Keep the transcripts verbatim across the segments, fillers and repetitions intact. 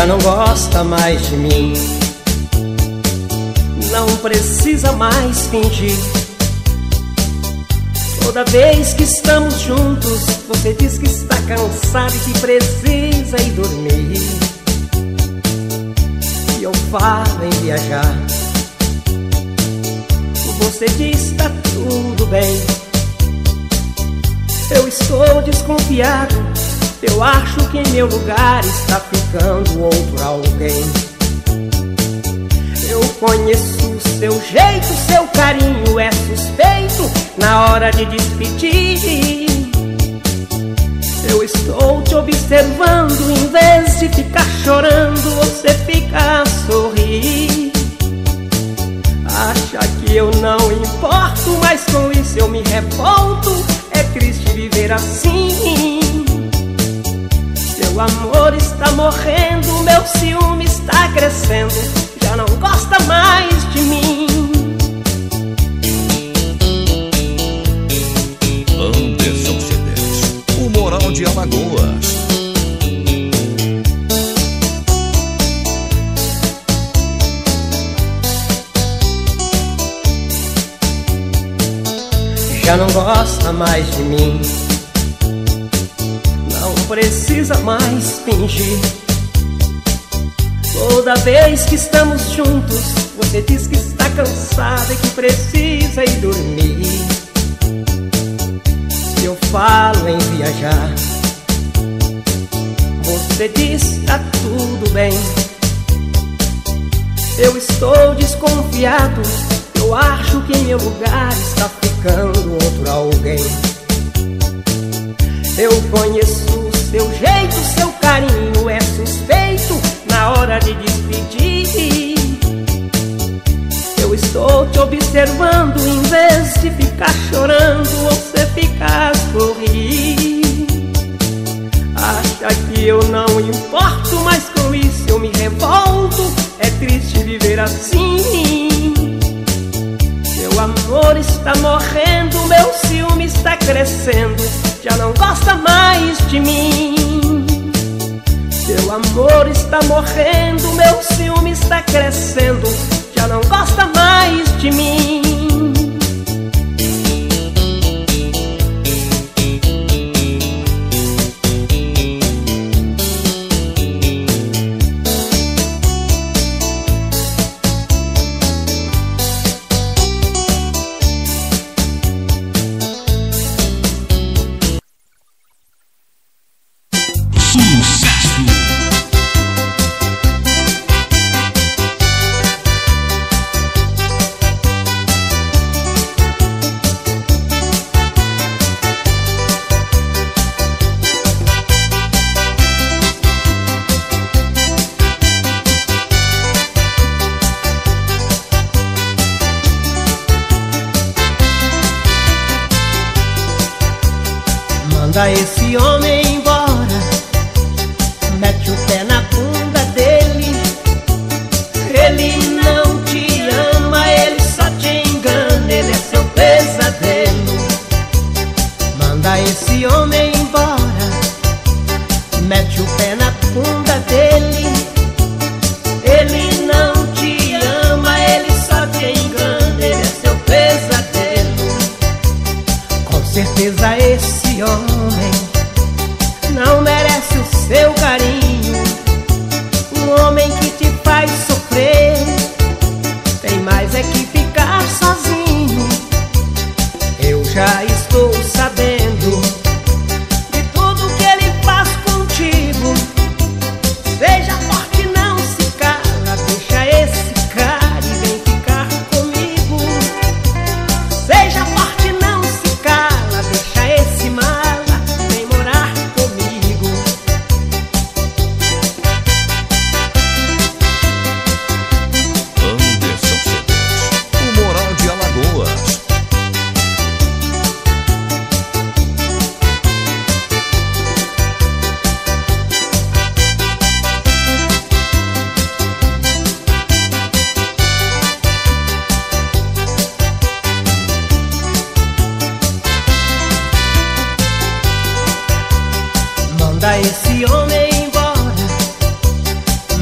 Já não gosta mais de mim, não precisa mais fingir. Toda vez que estamos juntos, você diz que está cansado e que precisa ir dormir. E eu falo em viajar, você diz tá tudo bem. Eu estou desconfiado, eu acho que em meu lugar está ficando outro alguém. Eu conheço o seu jeito, seu carinho é suspeito na hora de despedir. Eu estou te observando, em vez de ficar chorando, você fica a sorrir. Acha que eu não importo, mas com isso eu me revolto. É triste viver assim. Seu amor está morrendo, meu ciúme está crescendo. Já não gosta mais de mim. Anderson C Ds, o Moral de Alagoas. Já não gosta mais de mim, não precisa mais fingir. Toda vez que estamos juntos, você diz que está cansada e que precisa ir dormir. Se eu falo em viajar, você diz tá tudo bem. Eu estou desconfiado, eu acho que em meu lugar está ficando outro alguém. Eu conheço o seu jeito, seu carinho é suspeito na hora de despedir. Eu estou te observando, em vez de ficar chorando, você fica a sorrir. Acha que eu não importo, mas com isso eu me revolto. É triste viver assim. Meu amor está morrendo, meu ciúme está crescendo. Já não gosta mais de mim. Seu amor está morrendo, meu ciúme está crescendo. Já não gosta mais de mim. Manda esse homem embora, mete o pé na bunda dele. Ele não te ama, ele só te engana, ele é seu pesadelo. Manda esse homem embora, mete o pé na bunda dele. Ele não te ama, ele só te engana, ele é seu pesadelo. Com certeza esse homem não merece o seu carinho. Um homem que te faz sofrer tem mais é que ficar sozinho. Eu já estou sabendo de tudo que ele faz contigo. Seja forte, não se cala, deixa esse cara e vem ficar comigo. Seja forte, não se cala, deixa esse mala, vem morar comigo. Anderson C Ds, o Moral de Alagoas. Manda esse homem embora,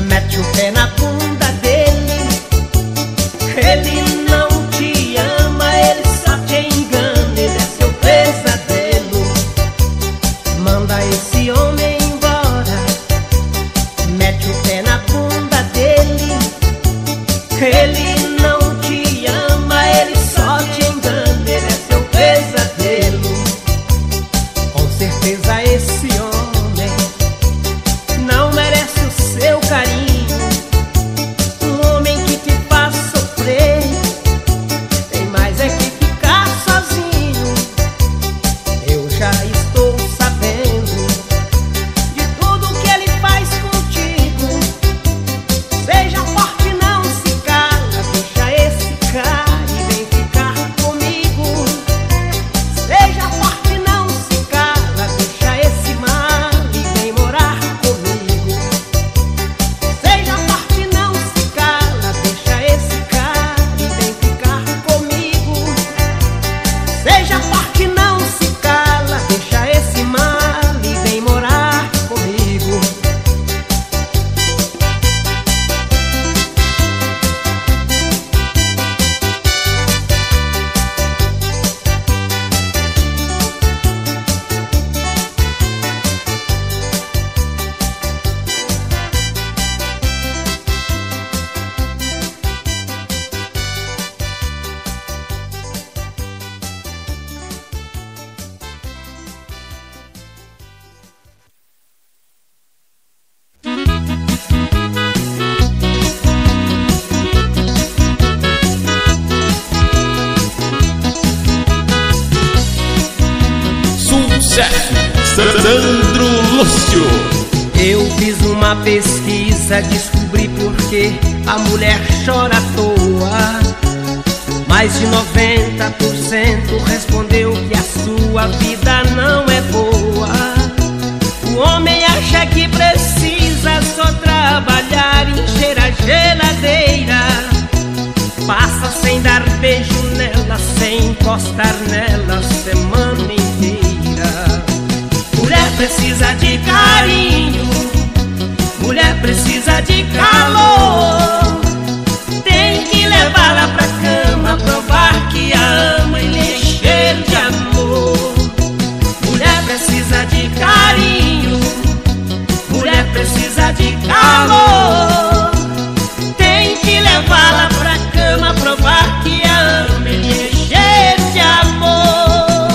Sandro Lúcio. Eu fiz uma pesquisa, descobri por que a mulher chora à toa. Mais de noventa por cento respondeu que a sua vida não é boa. O homem acha que precisa só trabalhar, encher a geladeira. Passa sem dar beijo nela, sem encostar nela semana inteira. Mulher precisa de carinho, mulher precisa de calor. Tem que levá-la pra cama, provar que a ama e lhe encher de amor. Mulher precisa de carinho, mulher precisa de calor. Tem que levá-la pra cama, provar que a ama e lhe encher de amor.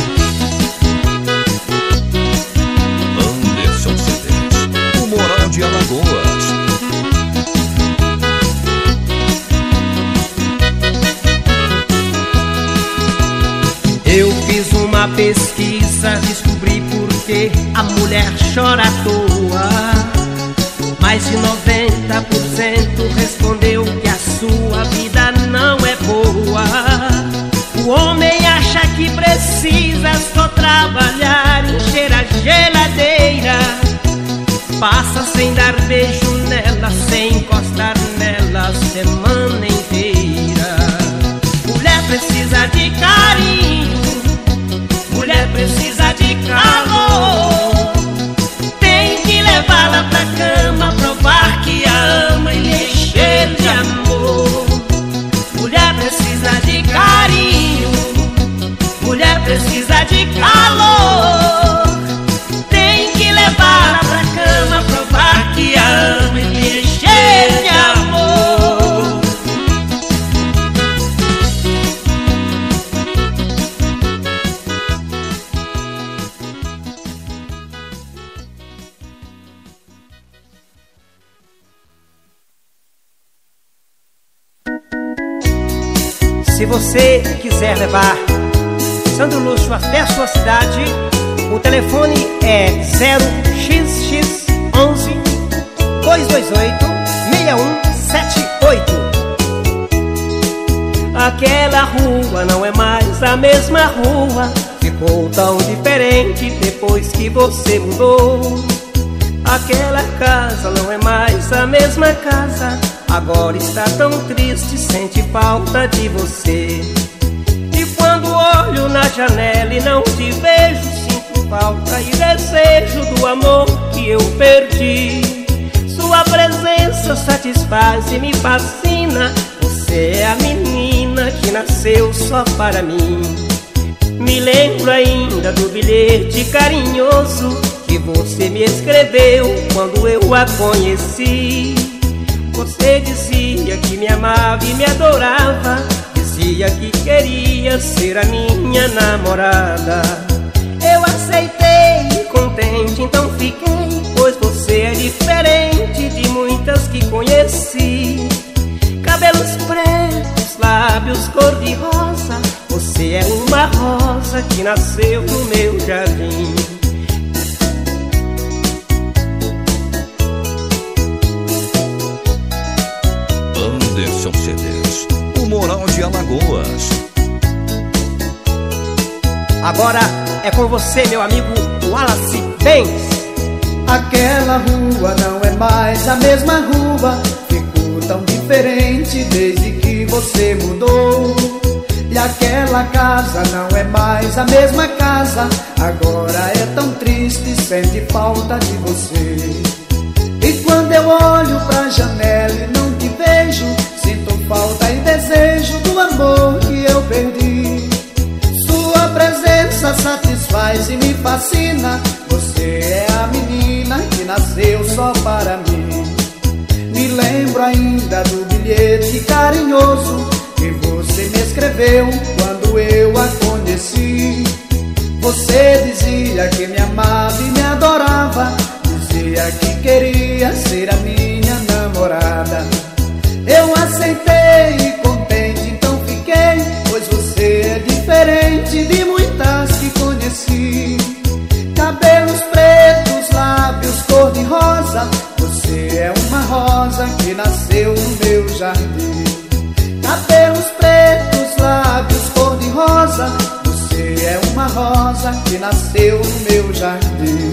Anderson Cedês, o Moral de Alagoas. Eu fiz uma pesquisa, descobri por que a mulher chora à toa. Mais de noventa por cento respondeu que a sua vida não é boa. O homem acha que precisa só trabalhar, encher a geladeira. Passa sem dar beijo nela, sem encostar nela a semana inteira. Mulher precisa de carinho, mulher precisa de calor. Tem que levá-la pra cama, provar que a ama e lhe encher de amor. Mulher precisa de carinho, mulher precisa de calor. Tem que levá-la pra cama, provar que a ama e lhe encher de amor. Se você quiser levar Sandro Lúcio até a sua cidade, o telefone é zero x x onze, dois dois oito, seis um sete oito. Aquela rua não é mais a mesma rua, ficou tão diferente depois que você mudou. Aquela casa não é mais a mesma casa, agora está tão triste, sente falta de você. E quando olho na janela e não te vejo, sinto falta e desejo do amor que eu perdi. Sua presença satisfaz e me fascina, você é a menina que nasceu só para mim. Me lembro ainda do bilhete carinhoso que você me escreveu quando eu a conheci. Você dizia que me amava e me adorava, dizia que queria ser a minha namorada. Eu aceitei, contente, então fiquei, pois você é diferente de muitas que conheci. Cabelos pretos, lábios cor-de-rosa, você é uma rosa que nasceu no meu jardim. Anderson Cedês, o Moral de Alagoas. Agora é com você, meu amigo Wallace Benz. Aquela rua não é mais a mesma rua, ficou tão diferente desde que você mudou. E aquela casa não é mais a mesma casa, agora é tão triste, sente falta de você. E quando eu olho pra janela e não te vejo, sinto falta e desejo do amor que eu perdi. Sua presença satisfaz e me fascina, você é a menina que nasceu só para mim. Me lembro ainda do bilhete carinhoso que você me escreveu quando eu a conheci. Você dizia que me amava e me adorava, dizia que queria ser a minha namorada. Eu aceitei e contente então fiquei, pois você é diferente de muitas que conheci. Cabelos pretos, lábios cor-de-rosa, você é uma rosa que nasceu no meu jardim. Cabelos pretos, lábios cor-de-rosa, você é uma rosa que nasceu no meu jardim.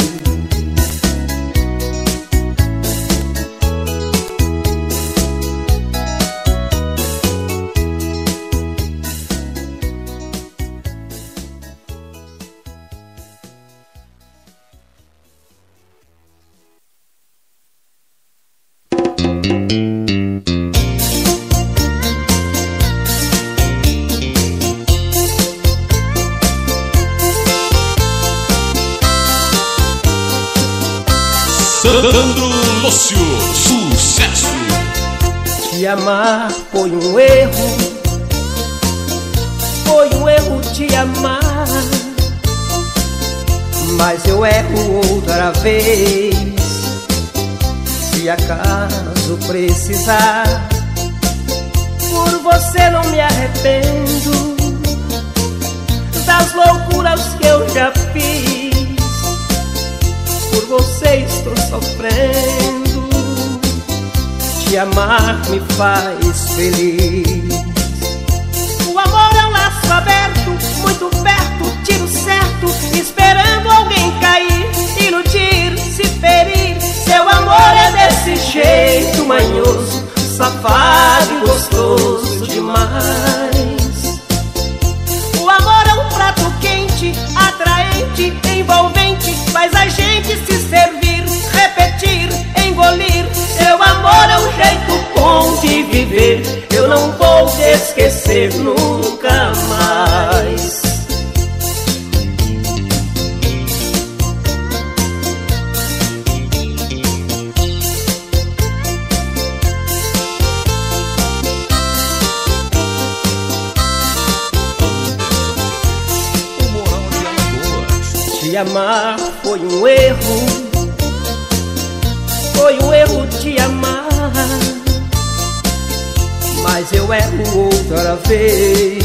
Sandro Lúcio, sucesso. Te amar foi um erro, foi um erro te amar, mas eu erro outra vez. Se acaso precisar, por você não me arrependo das loucuras que eu já fiz. Por você estou sofrendo, te amar me faz feliz. O amor é um laço aberto, muito perto, tiro certo, esperando alguém cair, iludir, se ferir. Seu amor é desse jeito manhoso, safado e gostoso demais. O amor é um prato quente, atraente, envolvente, faz a gente se servir, repetir, engolir. Seu amor é um jeito bom de viver, eu não vou te esquecer nunca mais. Te amar foi um erro, foi um erro te amar, mas eu erro outra vez.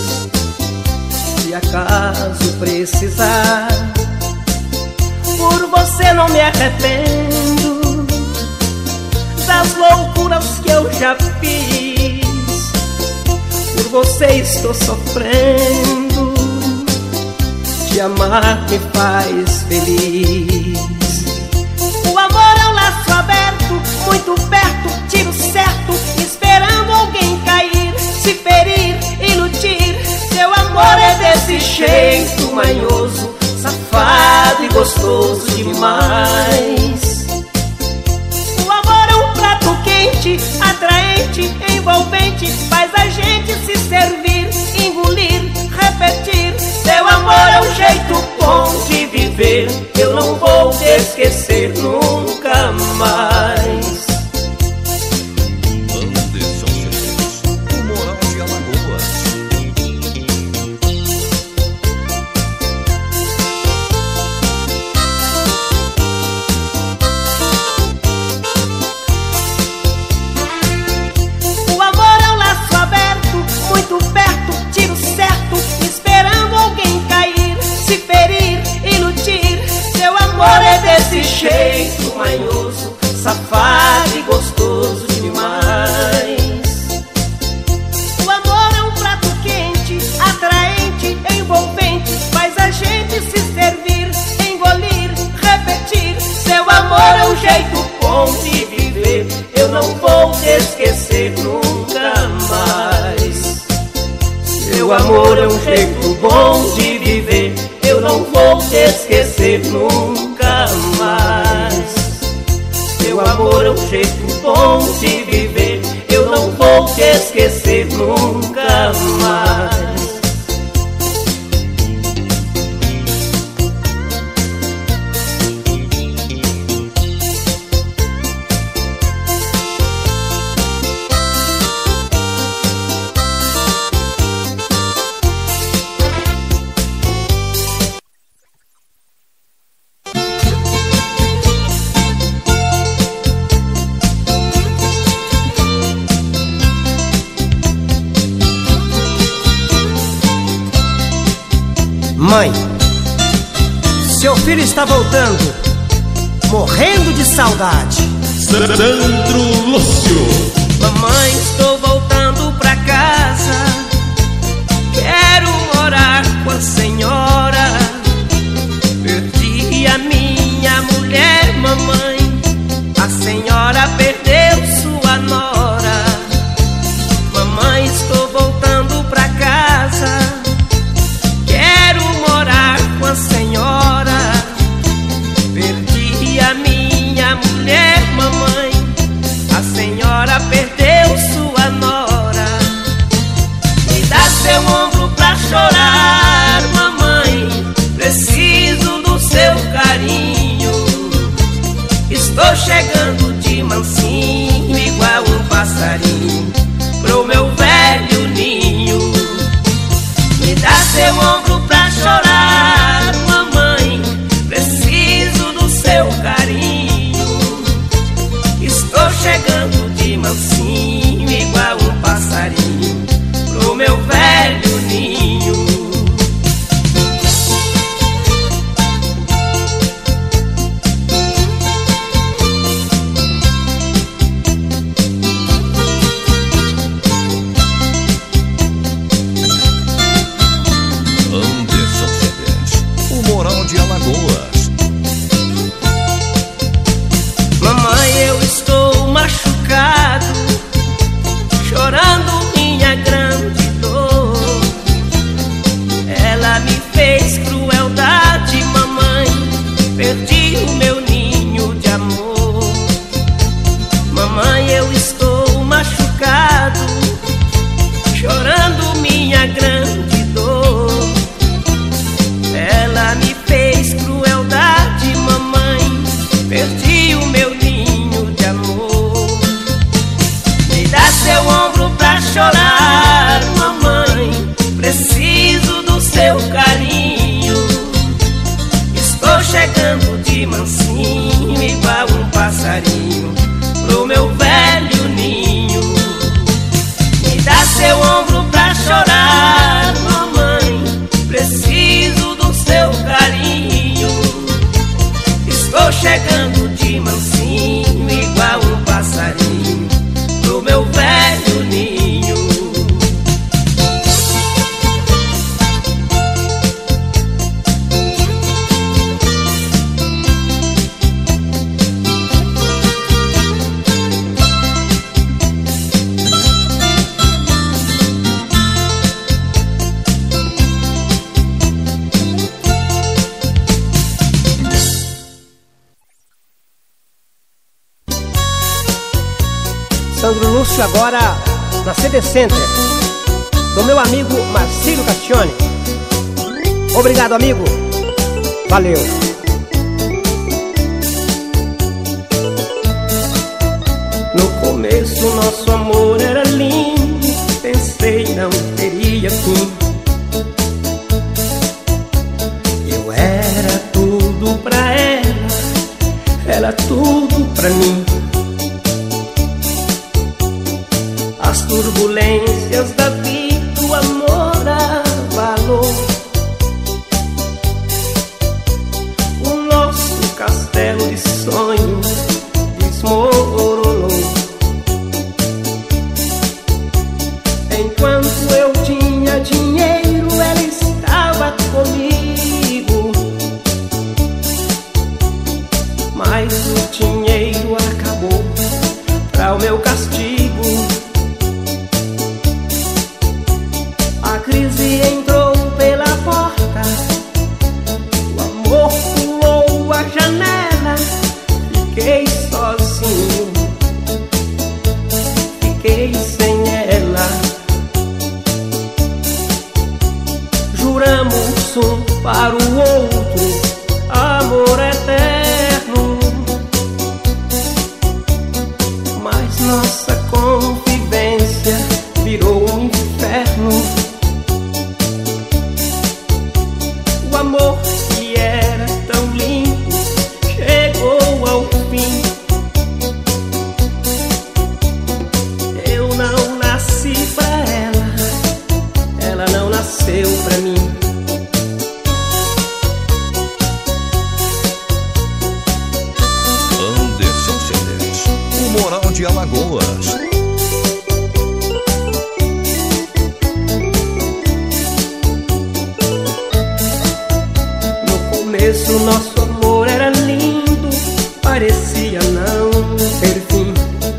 Se acaso precisar, por você não me arrependo das loucuras que eu já fiz. Por você estou sofrendo, te amar me faz feliz. O amor é um laço aberto, muito perto, tiro certo, esperando alguém cair, se ferir, iludir. Seu amor é desse jeito manhoso, safado e gostoso demais. O amor é um prato quente, atraente, envolvente, faz a gente se servir, engolir, repetir. Seu amor é um jeito bom de viver, eu não vou te esquecer nunca mais. Anderson Cerejo, o Moral de Alagoas. O amor é um laço aberto, muito perto, tiro certo, esperando alguém cair, se ferir, iludir. Seu amor é desse jeito manhoso, safado e gostoso demais. O amor é um prato quente, atraente, envolvente, faz a gente se servir, engolir, repetir. Seu amor é um jeito bom de viver, eu não vou te esquecer nunca mais. Seu amor é um jeito bom de viver, eu não vou te esquecer nunca mais. Seu amor é um jeito bom de viver, eu não vou te esquecer nunca mais. Mãe, Seu filho está voltando, morrendo de saudade. Sandro Lúcio. Mamãe, estou voltando pra casa, quero morar com a senhora. Perdi a minha mulher, mamãe, a senhora perdeu sua nora. Mamãe, estou voltando pra casa, quero morar com a senhora. Perdi a minha mulher, mamãe, a senhora perdeu sua nora. Me dá seu ombro pra chorar, mamãe, preciso do seu carinho. Estou chegando de mansinho, igual um passarinho, pro meu velho ninho. Me dá seu ombro pra chorar, mamãe, preciso do seu carinho. Estou chegando de mansinho, igual um passarinho, pro meu velho ninho. Anderson C Ds, o Moral de Alagoas. Mamãe, eu estou machucado, chorando minha grande dor. Ela me fez crueldade, mamãe, perdi o meu ninho de amor. Mamãe, eu estou machucado, chorando minha grande dor. Ela me fez crueldade, mamãe, perdi o meu ninho de amor. Me dá seu ombro pra chorar, mamãe, preciso do seu carinho. Estou chegando de mansinho, igual um passarinho, pro meu velho ninho. Me dá seu ombro pra chorar, mamãe, preciso do seu carinho. Estou chegando de mansinho, igual um passarinho, pro meu velho ninho. Sandro Lúcio agora na C D Center, do meu amigo Marcílio Caccione. Obrigado, amigo. Valeu. No começo nosso amor era lindo, pensei não teria fim. Eu era tudo pra ela, ela tudo pra mim. As turbulências da vida, o amor abalou o nosso castelo de sonho, desmoronou. Enquanto eu tinha dinheiro, ela estava comigo, mas o dinheiro acabou pra o meu castigo. A crise entrou pela porta, o amor pulou a janela. Fiquei sozinho, fiquei sem ela. Juramos um para o outro amor eterno, mas nossa convivência virou um inferno. O amor que era tão lindo chegou ao fim. Eu não nasci pra ela, ela não nasceu pra mim. de Alagoas. No começo nosso amor era lindo, parecia não ter fim.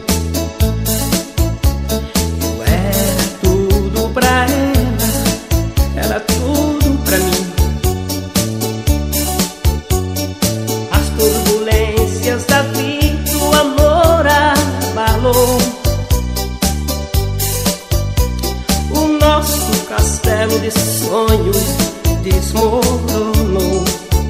Eu era tudo pra ela, era tudo pra mim. As turbulências da vida, o amor abalou o nosso castelo de sonhos, desmoronou.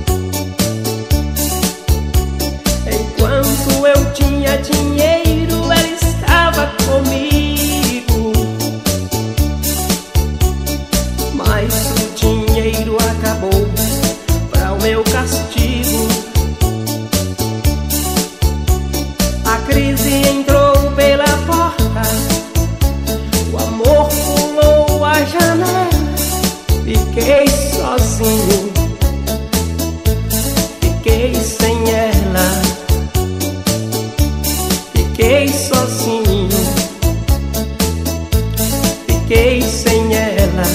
Enquanto eu tinha dinheiro, ela estava comigo, mas o dinheiro acabou para o meu castigo. A crise entrou pela porta, o amor pulou a janela. Fiquei sozinho, fiquei sem ela. Fiquei sozinho, fiquei sem ela.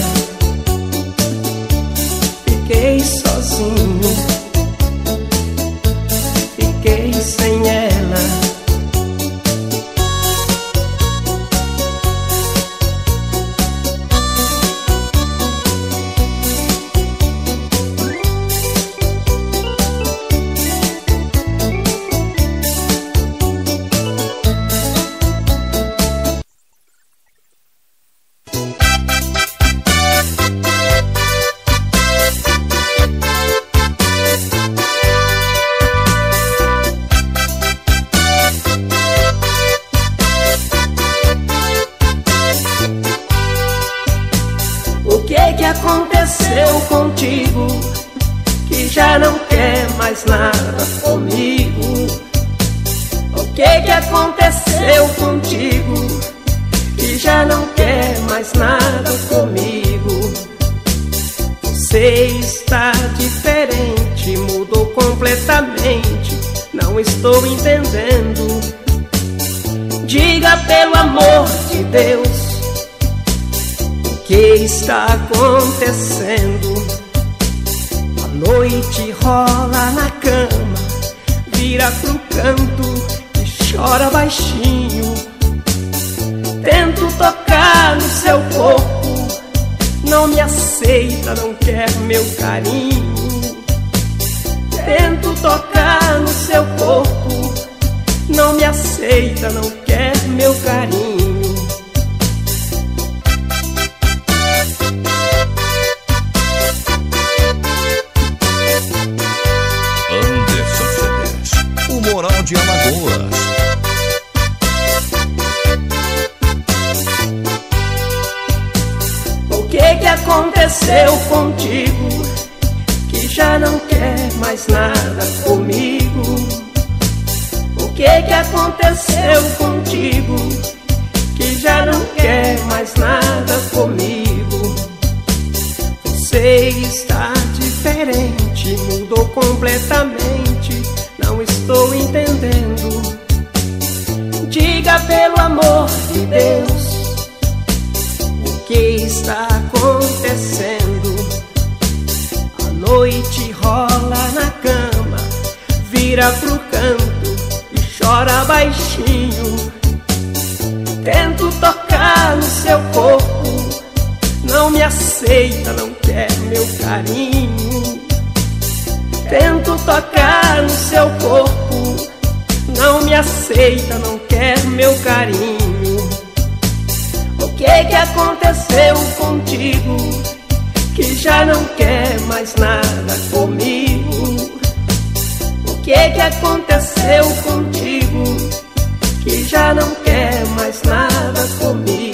Fiquei sozinho, fiquei sem ela. O que que aconteceu contigo, que já não quer mais nada comigo? O que que aconteceu contigo, que já não quer mais nada comigo? Você está diferente, mudou completamente, não estou entendendo. Diga pelo amor de Deus, o que está acontecendo? A noite rola na cama, vira pro canto e chora baixinho. Tento tocar no seu corpo, não me aceita, não quer meu carinho. Tento tocar no seu corpo, não me aceita, não quer meu carinho. O Moral de Alagoas. O que que aconteceu contigo, que já não quer mais nada comigo? O que que aconteceu contigo, que já não quer mais nada comigo? Você está diferente, mudou completamente, não estou entendendo. Diga pelo amor de Deus, o que está acontecendo? A noite rola na cama, vira pro canto e chora baixinho. Tento tocar no seu corpo, não me aceita, não quer meu carinho. Tento tocar no seu corpo, não me aceita, não quer meu carinho. O que que aconteceu contigo, que já não quer mais nada comigo? O que que aconteceu contigo, que já não quer mais nada comigo?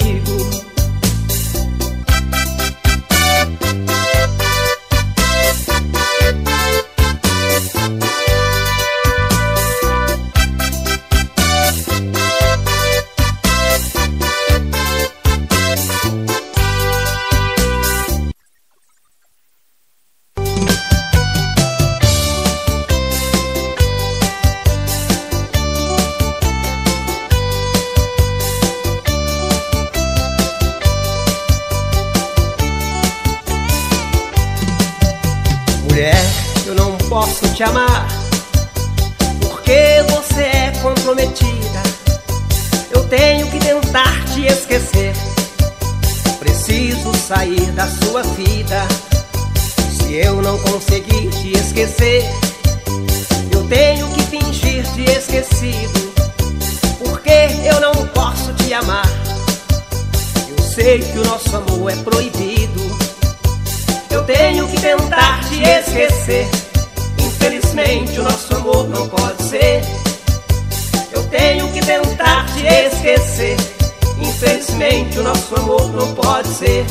posso te amar, porque você é comprometida. Eu tenho que tentar te esquecer. Preciso sair da sua vida. Se eu não conseguir te esquecer, eu tenho que fingir te esquecido, porque eu não posso te amar. Eu sei que o nosso amor é proibido. Eu tenho que tentar te esquecer. Infelizmente o nosso amor não pode ser. Eu tenho que tentar te esquecer. Infelizmente o nosso amor não pode ser.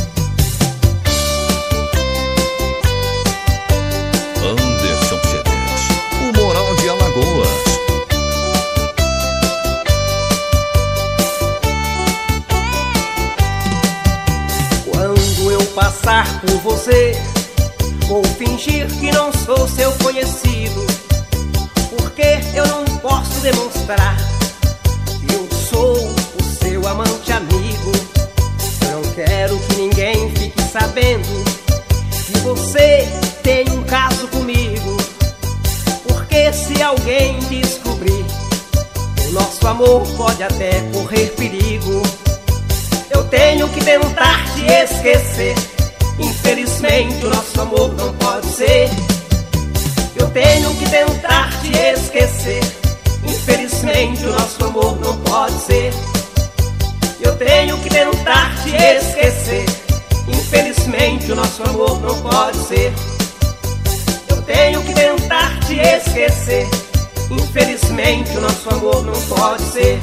Anderson Cedeiros, o Moral de Alagoas. Quando eu passar por você, vou fingir que não sou seu conhecido, porque eu não posso demonstrar que eu sou o seu amante amigo. Eu não quero que ninguém fique sabendo que você tem um caso comigo, porque se alguém descobrir, o nosso amor pode até correr perigo. Eu tenho que tentar te esquecer. Infelizmente o nosso amor não pode ser. Eu tenho que tentar te esquecer. Infelizmente o nosso amor não pode ser. Eu tenho que tentar te esquecer. Infelizmente o nosso amor não pode ser. Eu tenho que tentar te esquecer. Infelizmente o nosso amor não pode ser.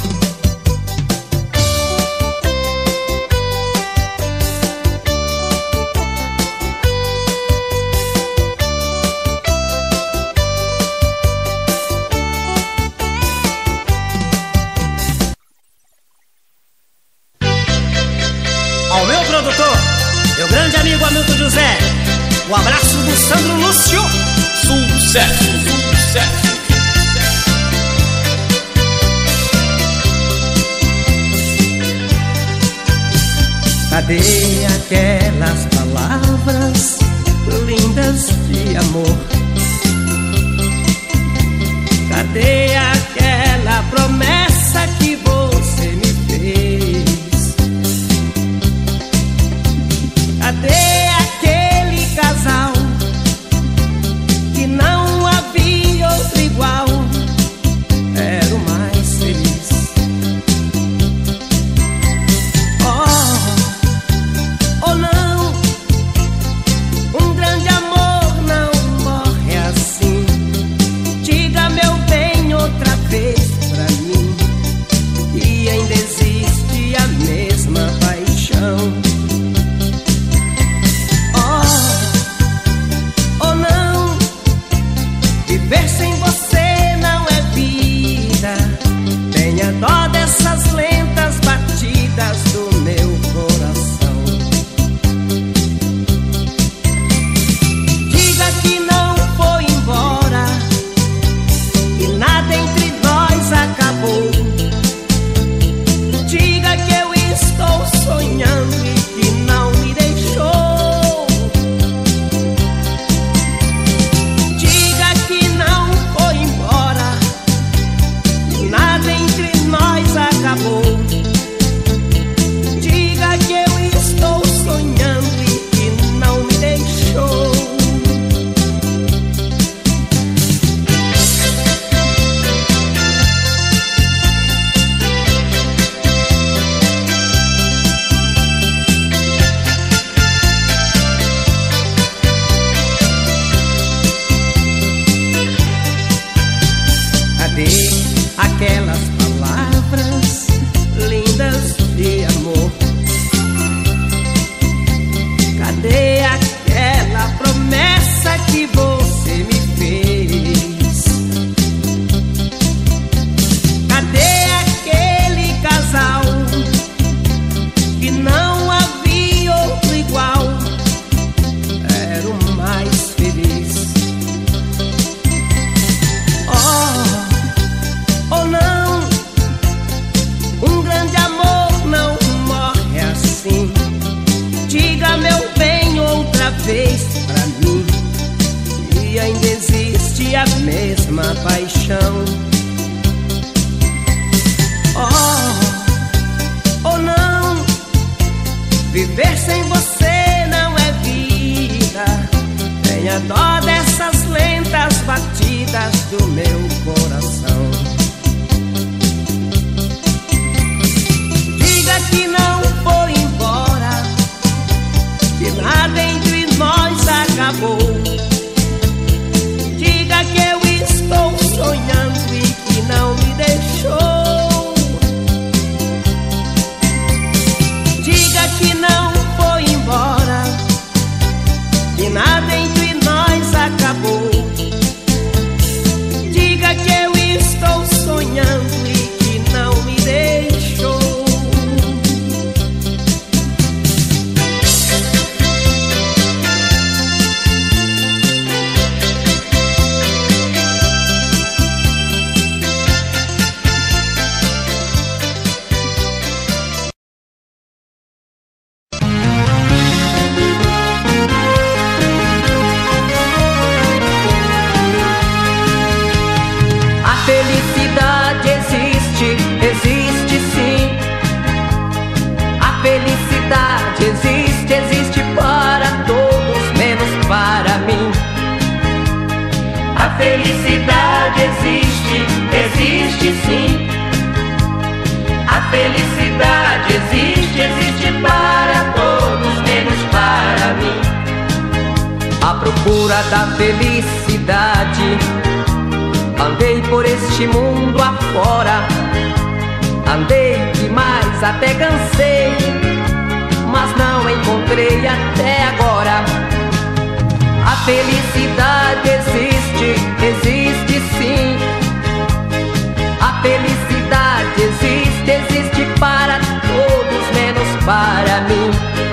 Ao meu produtor, meu grande amigo Hamilton José, o abraço do Sandro Lúcio. Sucesso, sucesso. Cadê aquelas palavras lindas de amor? Cadê aquela promessa que você me fez? Cadê aquele casal que não havia outro igual? Era o mais feliz. Oh, oh não, um grande amor não morre assim. Diga, meu bem, outra vez pra mim que ainda existe a mesma paixão. Viver sem você não é vida. Tenha dó dessas lentas batidas do meu coração. Diga que não foi embora e nada entre nós acabou. Diga que eu estou sonhando e que não me deixou. Acabou. Diga que eu estou sonhando e que não me deixou. Cadê aquelas palavras lindas de amor? Cadê aquela promessa que você me fez? Cadê aquele casal que não havia outro igual? Era o mais feliz. Oh, oh não, tenha dó dessas lentas batidas do meu coração. Diga que não foi embora, que nada entre nós acabou. Diga que eu estou sonhando e que não me deixou. Diga que não foi embora, que nada entre nós acabou. Diga que eu estou sonhando e que não me deixou. Felicidade existe, existe sim. A felicidade existe, existe para todos, menos para mim. A felicidade existe, existe sim. A felicidade existe, existe para todos, menos para mim. À procura da felicidade, andei por este mundo afora. Andei demais, até cansei, mas não encontrei até agora. A felicidade existe, existe sim. A felicidade existe, existe para todos, menos para mim.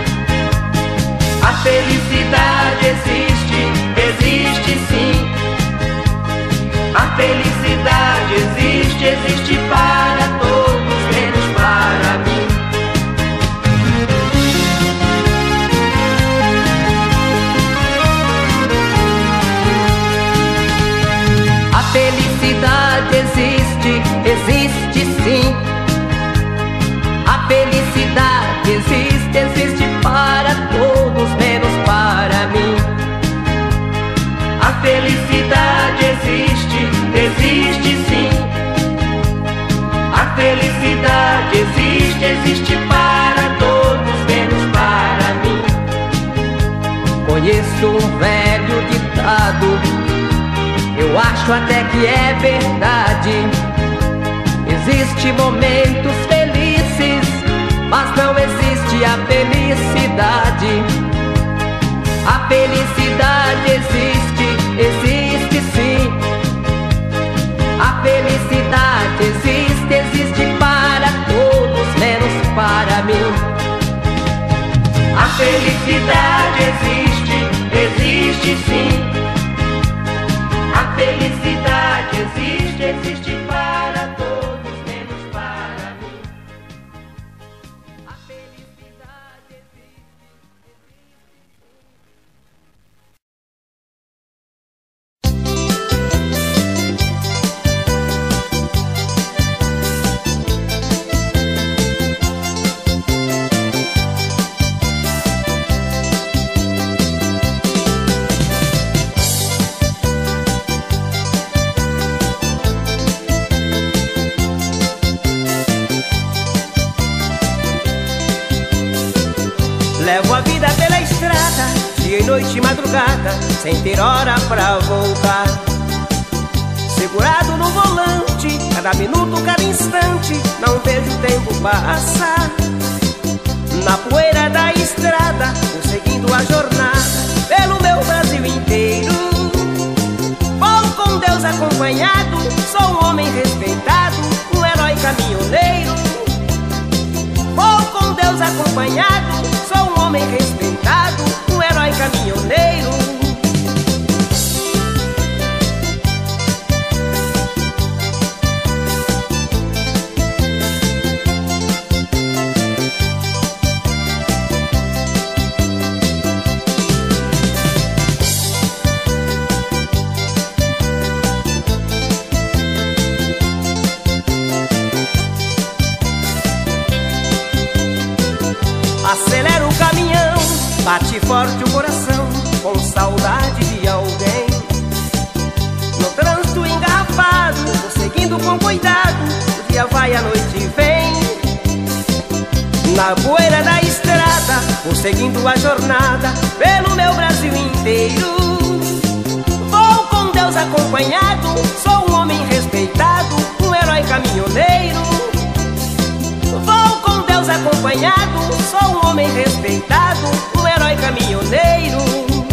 A felicidade existe, existe sim. A felicidade existe, existe para todos, menos para mim. A felicidade existe, existe sim. A felicidade existe, existe para todos, menos para mim. A felicidade existe, existe sim. A felicidade existe, existe para todos, menos para mim. Conheço um velho ditado, eu acho até que é verdade. Existem momentos felizes, mas não existe a felicidade. A felicidade existe, existe sim. A felicidade existe, existe para todos, menos para mim. A felicidade existe, existe sim. A felicidade existe, existe para todos, menos para mim. A felicidade existe, Levo a vida pela estrada, dia e noite e madrugada, sem ter hora pra voltar. Segurado no volante, cada minuto, cada instante, não vejo o tempo passar. Na poeira da estrada, vou seguindo a jornada pelo meu Brasil inteiro. Vou com Deus acompanhado, sou um homem respeitado, um herói caminhoneiro. Vou com Deus acompanhado, sou um homem respeitado, um herói caminhoneiro. Acelera o caminhão, bate forte o coração, com saudade de alguém. vai, a noite vem. Na poeira da estrada, vou seguindo a jornada pelo meu Brasil inteiro. Vou com Deus acompanhado, sou um homem respeitado, um herói caminhoneiro. Vou com Deus acompanhado, sou um homem respeitado, um herói caminhoneiro.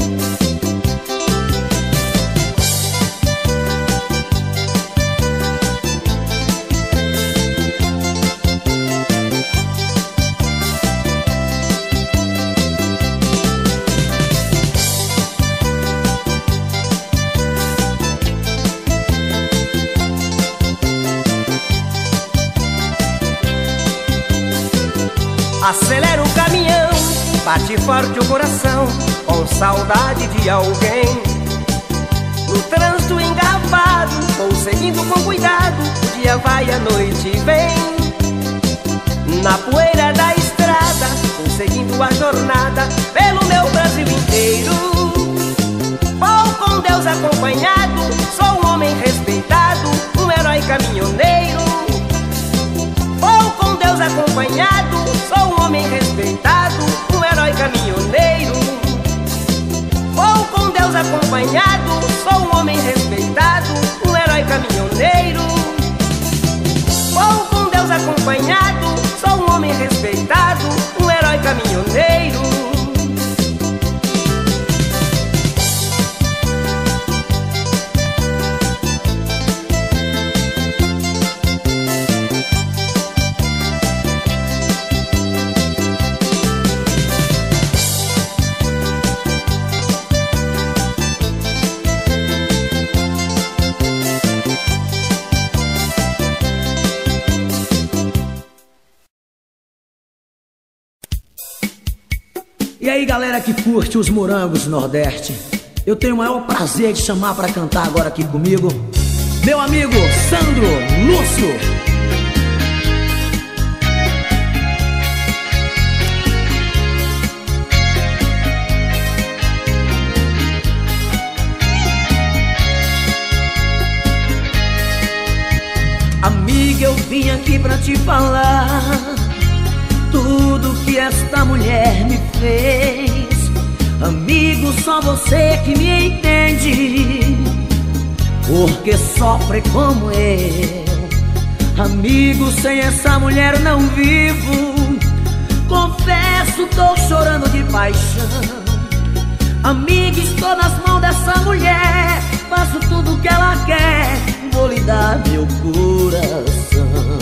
Acelera o caminhão, bate forte o coração, com saudade de alguém. No trânsito engarrafado, vou seguindo com cuidado, o dia vai, a noite vem. Na poeira da estrada, vou seguindo a jornada pelo meu Brasil inteiro. Vou com Deus acompanhado, sou um homem respeitado, um herói caminhoneiro. Vou com Deus acompanhado, sou um homem respeitado, um herói caminhoneiro. Vou com Deus acompanhado, sou um homem respeitado, um herói caminhoneiro. Vou com Deus acompanhado, sou um homem respeitado, um herói caminhoneiro. E aí, galera que curte os morangos do Nordeste, eu tenho o maior prazer de chamar para cantar agora aqui comigo meu amigo Sandro Lúcio. Amiga, eu vim aqui pra te falar tudo que esta mulher me fez. Amigo, só você que me entende, porque sofre como eu. Amigo, sem essa mulher não vivo. Confesso, tô chorando de paixão. Amigo, estou nas mãos dessa mulher, faço tudo que ela quer, vou lhe dar meu coração.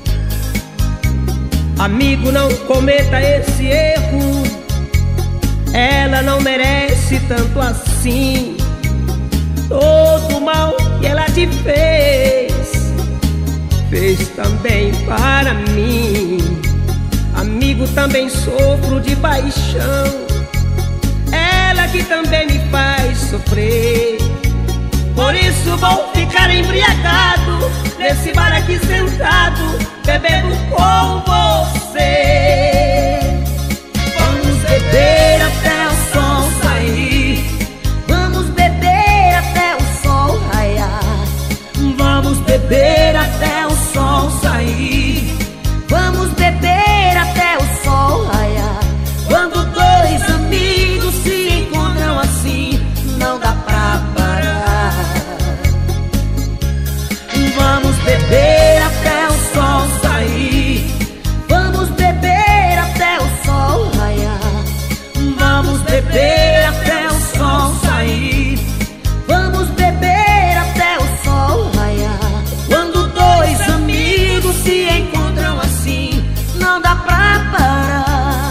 Amigo, não cometa esse erro, ela não merece tanto assim. Todo o mal que ela te fez, fez também para mim. Amigo, também sofro de paixão, ela que também me faz sofrer. Por isso vou ficar embriagado nesse bar aqui sentado, bebendo com você. Vamos beber até o sol sair, vamos beber até o sol raiar. Vamos beber até o sol sair, vamos beber até o sol raiar. Quando dois amigos se encontram assim, não dá pra parar. Vamos beber até o sol sair, vamos beber até o sol raiar. Vamos beber até o sol sair, vamos beber até o sol raiar. Quando dois amigos se encontram assim, não dá pra parar.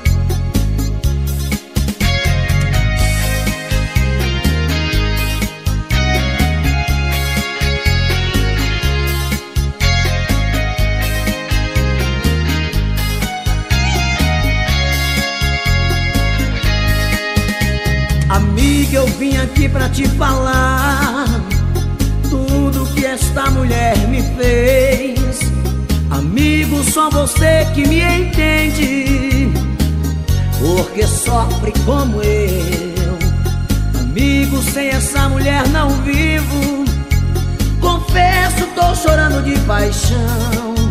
Amiga, eu vim aqui pra te falar tudo que esta mulher me fez. Amigo, só você que me entende, porque sofre como eu. Amigo, sem essa mulher não vivo. Confesso, tô chorando de paixão.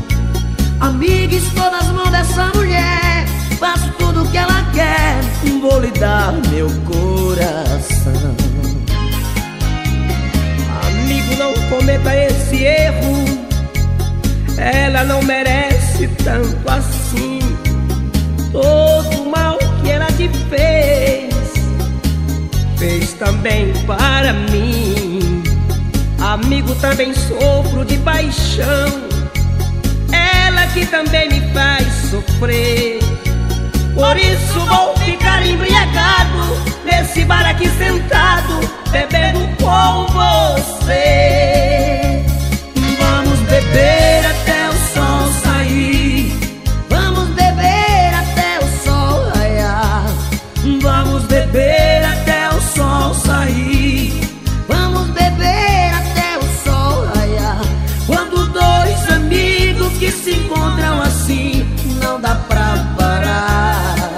dar meu coração. Amigo, não cometa esse erro, ela não merece tanto assim. Todo o mal que ela te fez, fez também para mim. Amigo, também sofro de paixão, ela que também me faz sofrer. Por isso vou ficar embriagado nesse bar aqui sentado, bebendo com você. Vamos beber até o sol sair, vamos beber até o sol raiar. Vamos beber até o sol sair, vamos beber até o sol raiar. Quando dois amigos que se encontram assim, não dá pra parar.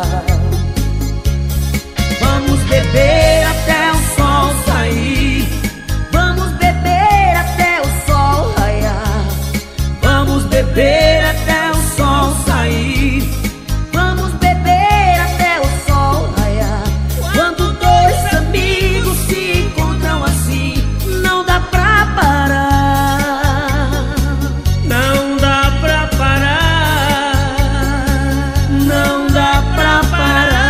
Vamos beber até o sol sair, vamos beber até o sol raiar. Vamos beber até o sol sair, vamos beber até o sol raiar. Quando dois amigos se encontram assim, não dá pra parar. Não dá pra parar, Não dá pra parar.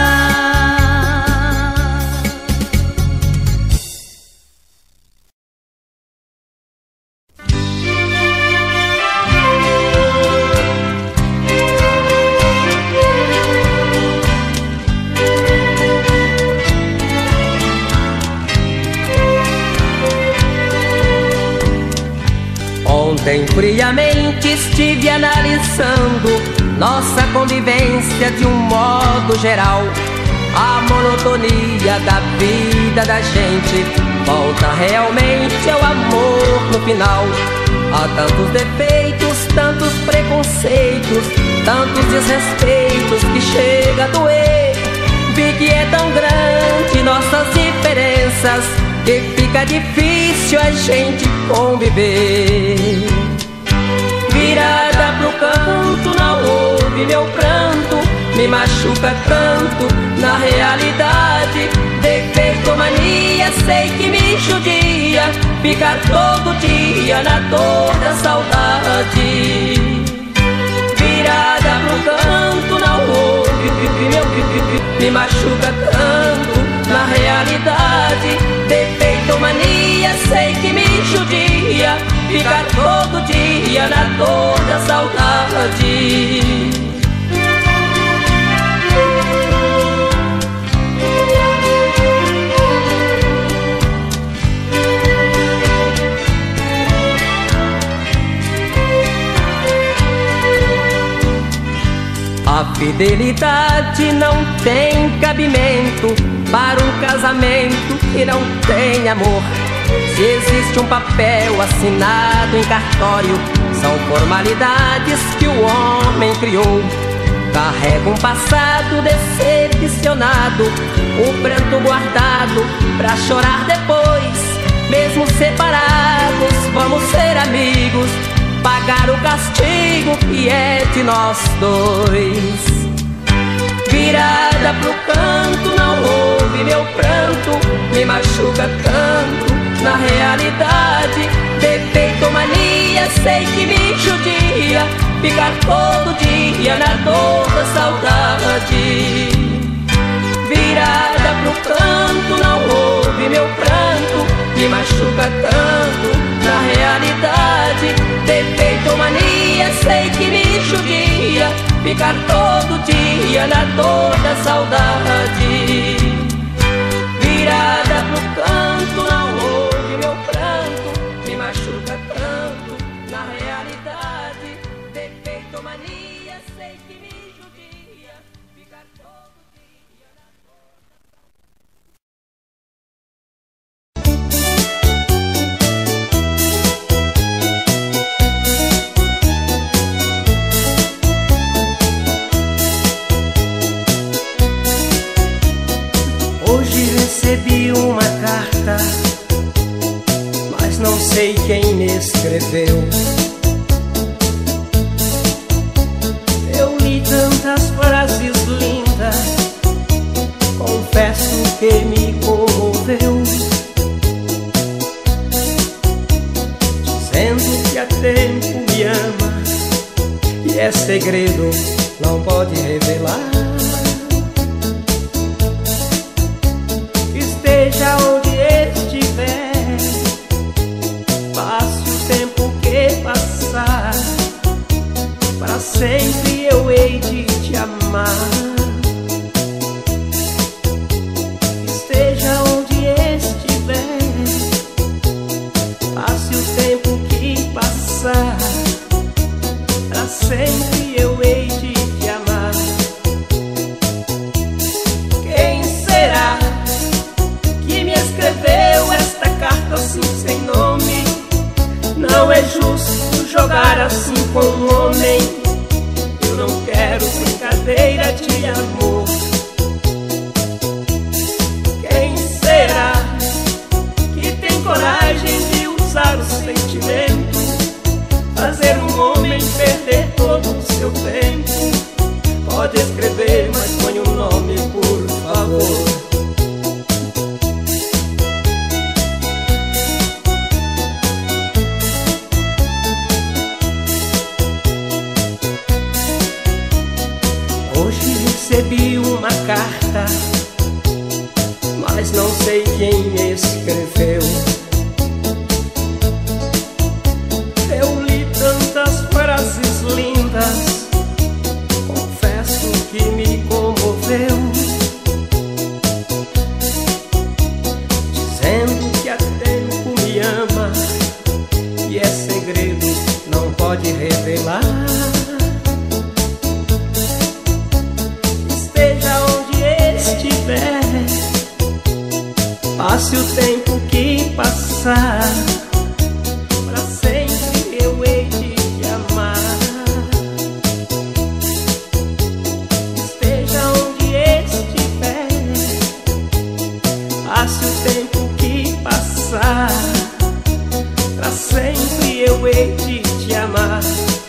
Ontem friamente estive analisando nossa convivência de um modo geral. A monotonia da vida da gente volta realmente ao amor no final. Há tantos defeitos, tantos preconceitos, tantos desrespeitos que chega a doer. Vi que é tão grande nossas diferenças que fica difícil a gente conviver. Virada pro canto, não ouve meu pranto, me machuca tanto na realidade. Defeito, mania, sei que me judia, ficar todo dia na dor da saudade. Virada pro canto, não ouve meu, me machuca tanto na realidade. Defeito, mania, sei que me judia, ficar todo dia na dor da saudade. A fidelidade não tem cabimento para um casamento que não tem amor. Se existe um papel assinado em cartório, são formalidades que o homem criou. Carrega um passado decepcionado, o pranto guardado pra chorar depois. Mesmo separados, vamos ser amigos, pagar o castigo que é de nós dois. Virada pro canto, não ouve meu pranto, me machuca tanto na realidade. Defeito, mania, sei que me judia, ficar todo dia na dor da saudade. Virada pro canto, não ouve meu pranto, me machuca tanto na realidade. Defeito, mania, sei que me judia, ficar todo dia na dor da saudade. Virada pro canto, não ouve meu pranto, me machuca tanto na realidade. Defeito, mania, sei que me judia, ficar todo dia na dor da Hoje recebi uma carta, mas não sei quem me escreveu. Eu li tantas frases lindas, confesso que é segredo não pode revelar. Esteja onde estiver, passe o tempo que passar, para sempre eu hei de te amar. Esteja onde estiver, passe o tempo que passar, para sempre eu hei de te amar. Quem será que me escreveu esta carta assim sem nome? Não é justo jogar assim com um homem. Eu não quero brincadeira de amor. Quem será que tem coragem de usar o sentimento, fazer um homem perder todo o seu tempo? Pode escrever, mas põe um nome, por favor. Hoje recebi uma carta, mas não sei quem escreveu. Eu li tantas frases lindas, confesso que me comoveu, dizendo que há tempo me ama e é segredo, não pode revelar. Esteja onde estiver, passe o tempo que passar, para sempre eu hei de te amar. Esteja onde estiver, passe o tempo que passar, para sempre eu hei de te amar.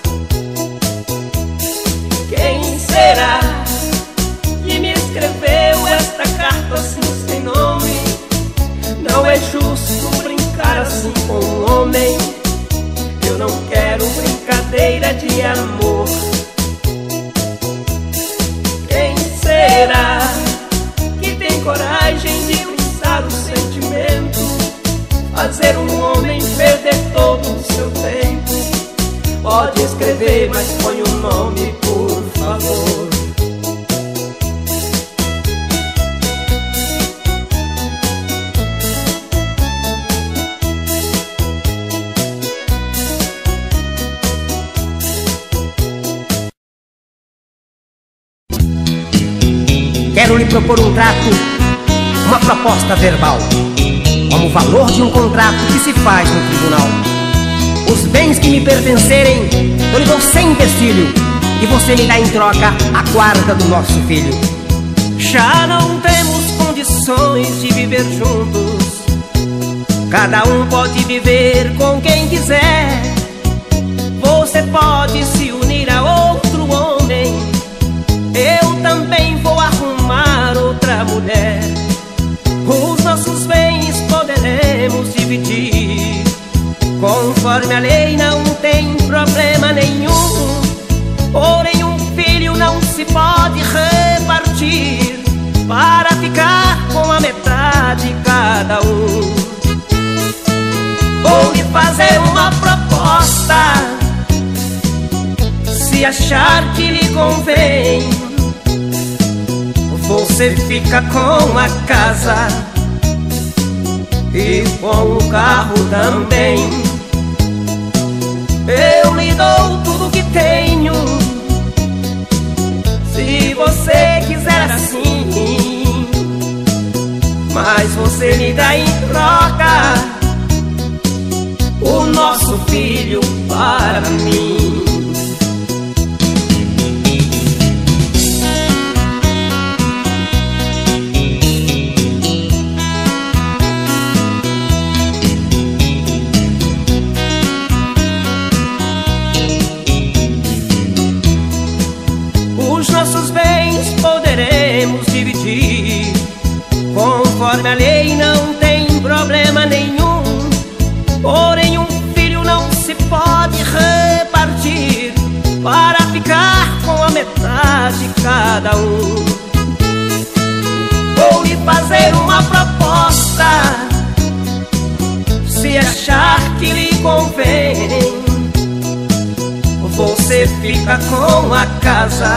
Quem será que me escreveu esta carta assim sem nome? Não é justo brincar assim com um homem. Eu não quero brincadeira de amor. Quem será que tem coragem de usar o sentimento, fazer um homem perder todo o seu tempo? Pode escrever, mas põe um nome, por favor. Quero lhe propor um trato, uma proposta verbal, como o valor de um contrato que se faz no tribunal. Os bens que me pertencerem eu lhe dou sem empecilho, e você me dá em troca a guarda do nosso filho. Já não temos condições de viver juntos, cada um pode viver com quem quiser. Você pode se unir a outro homem, eu também vou arrumar outra mulher. Os nossos bens poderemos dividir, conforme a lei não tem problema nenhum. Porém um filho não se pode repartir, para ficar com a metade cada um. Vou lhe fazer uma proposta, se achar que lhe convém. Você fica com a casa e com o carro também. Eu lhe dou tudo que tenho, se você quiser assim, mas você me dá em troca o nosso filho para mim. Nossos bens poderemos dividir, conforme a lei não tem problema nenhum. Porém um filho não se pode repartir, cada um. Vou lhe fazer uma proposta, se achar que lhe convém, você fica com a casa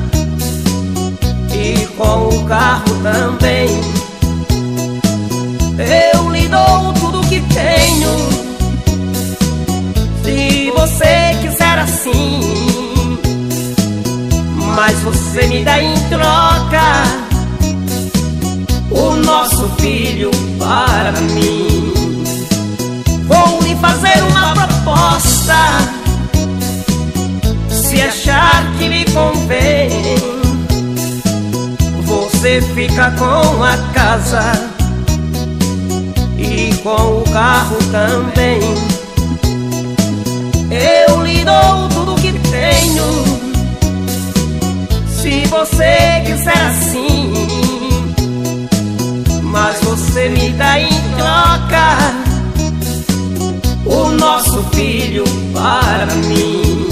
e com o carro também. Eu lhe dou tudo que tenho, se você quiser assim, mas você me dá em troca o nosso filho para mim. Vou lhe fazer uma proposta, se achar que lhe convém, você fica com a casa e com o carro também. Eu lhe dou tudo que tenho, se você quiser assim, mas você me dá em troca o nosso filho para mim.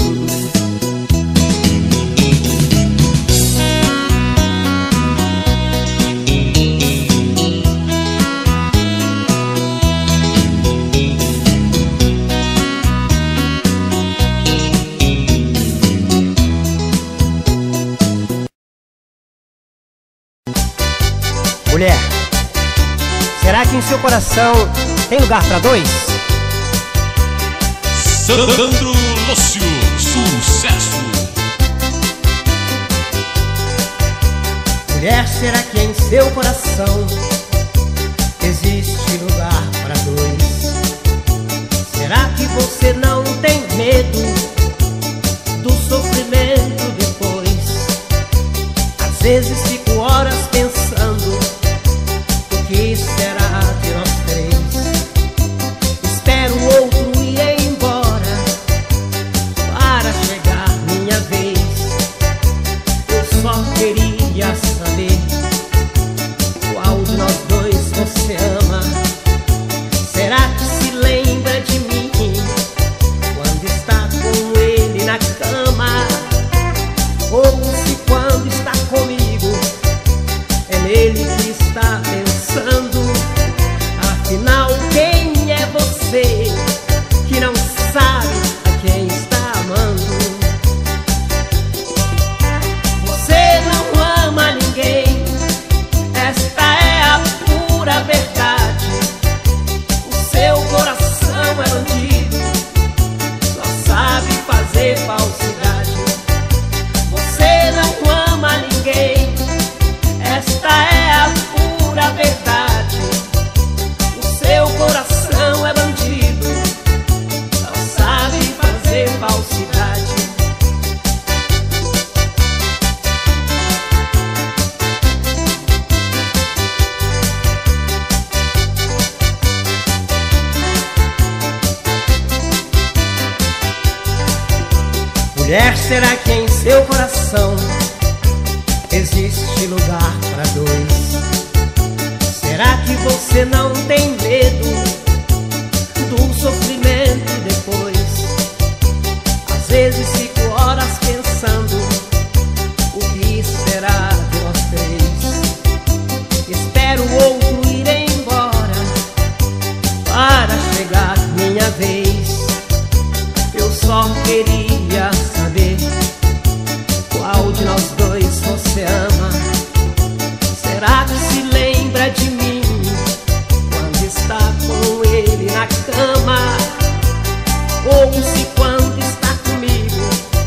Mulher, será que em seu coração tem lugar para dois? Sandro Lúcio, sucesso. Mulher, será que em seu coração existe lugar para dois? Será que você não tem medo do sofrimento depois? Às vezes fico horas pensando o que será de nós três. Espero o outro ir embora para chegar minha vez. Eu só queria saber qual de nós dois você ama. Será que se lembra de mim quando está com ele na cama? Ou se quando está comigo é nele que está pensando? Afinal, quem é você que não sabe a quem está amando? Você não ama ninguém, esta é a pura verdade. O seu coração é bandido, só sabe fazer falsidade. Você não ama ninguém, esta é a pura verdade. O seu coração é bandido, só sabe fazer falsidade. Mulher, será que em seu coração existe lugar para dois? Será que você não tem medo do sofrimento depois? Às vezes fico horas pensando o que será de nós três. Espero o outro ir embora para chegar minha vez. Eu só queria saber qual de nós dois você ama. Será que se lembra de mim quando está com ele na cama? Ou se quando está comigo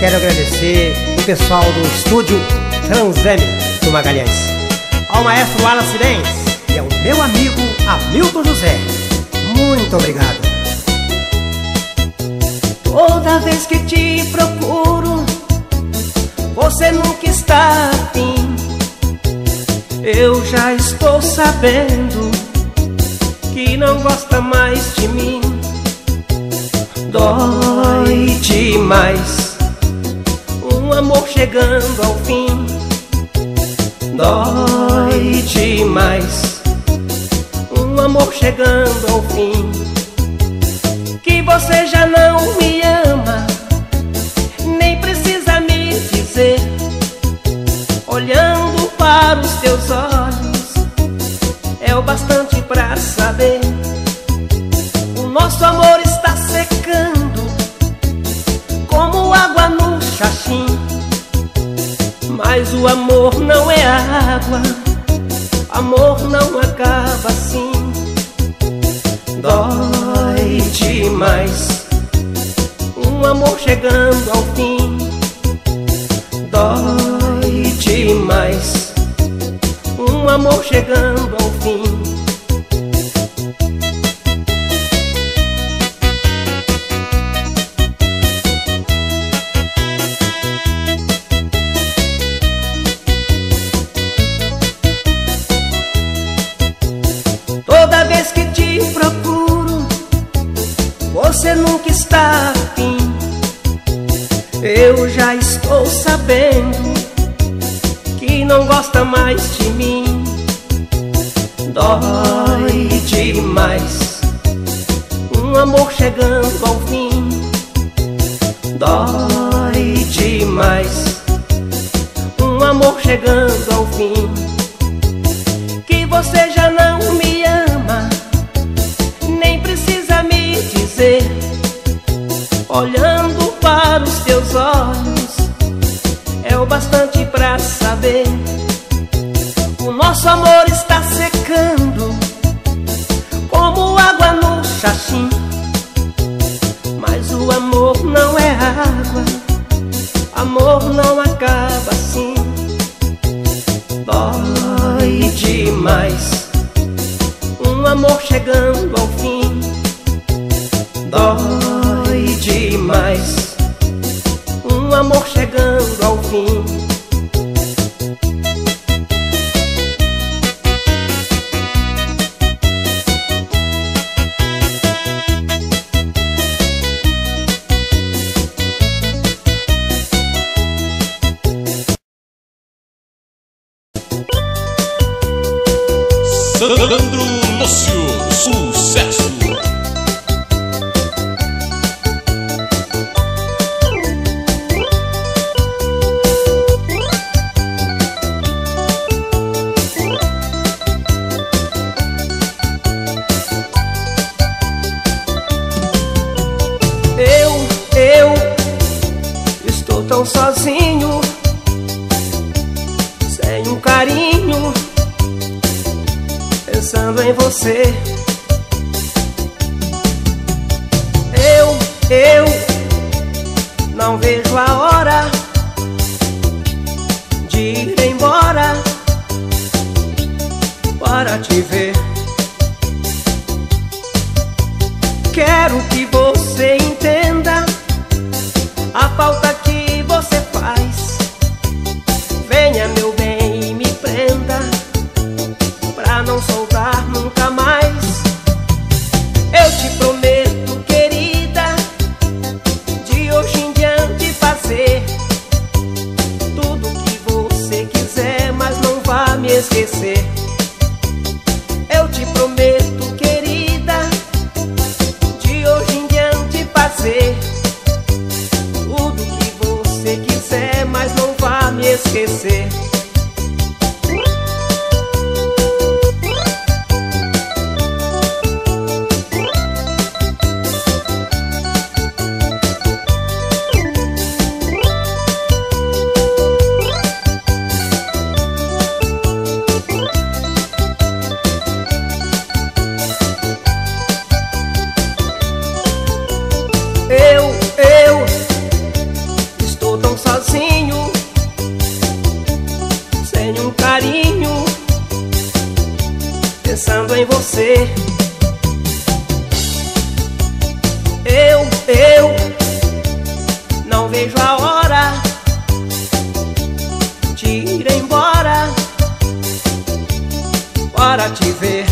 quero agradecer o pessoal do estúdio Transeme do Magalhães, ao maestro Wallace Benz e ao meu amigo Hamilton José. Muito obrigado. Toda vez que te procuro, você nunca está afim. Eu já estou sabendo que não gosta mais de mim. Dói demais um amor chegando ao fim. Dói demais um amor chegando ao fim. Que você já não me ama, nem precisa me dizer. Olhando para os teus olhos é o bastante pra saber. O nosso amor está secando como água no xaxim. Mas o amor não é água, amor não acaba assim. Dói demais um amor chegando ao fim. Dói demais um amor chegando ao fim. Toda vez que te procuro, você nunca está afim. Eu já estou sabendo que não gosta mais de mim. Dói demais um amor chegando ao fim. Dói demais um amor chegando ao fim. Que você já não me ama, nem precisa me dizer. Olhando para os teus olhos é o bastante pra saber. O nosso amor está secando como água no xaxim. Mas o amor não é água, amor não acaba assim. Dói demais um amor chegando ao fim. Dói demais um amor chegando ao fim. Sandro Lúcio, sucesso. Eu, eu estou tão sozinho, sem um carinho, pensando em você. Eu, eu não vejo a hora de ir embora para te ver. Quero que você entenda a falta que você faz. Venha, meu bem, e me prenda pra não soltar nunca mais. Eu te prometo, querida, de hoje em diante fazer tudo que você quiser, mas não vá me esquecer. Eu te prometo, querida, de hoje em diante fazer tudo que você quiser, mas não vá me esquecer. sozinho, sem um carinho, pensando em você. Eu, eu não vejo a hora de ir embora para te ver.